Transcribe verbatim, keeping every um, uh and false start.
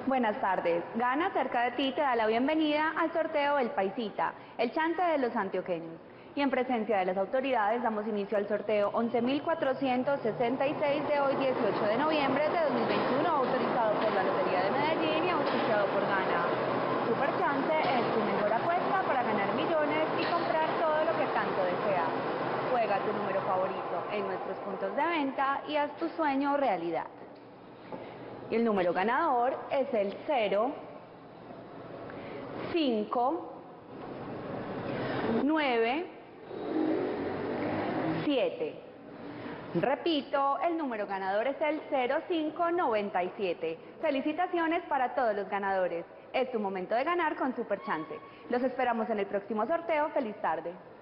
Buenas tardes. Gana cerca de ti te da la bienvenida al sorteo El Paisita, el chante de los antioqueños. Y en presencia de las autoridades damos inicio al sorteo once mil cuatrocientos sesenta y seis de hoy dieciocho de noviembre de dos mil veintiuno, autorizado por la Lotería de Medellín y auspiciado por Gana. Super Chance es tu mejor apuesta para ganar millones y comprar todo lo que tanto deseas. Juega tu número favorito en nuestros puntos de venta y haz tu sueño realidad. Y el número ganador es el cero, cinco, nueve, siete. Repito, el número ganador es el cero cinco noventa y siete. Felicitaciones para todos los ganadores. Es tu momento de ganar con Super Chance. Los esperamos en el próximo sorteo. Feliz tarde.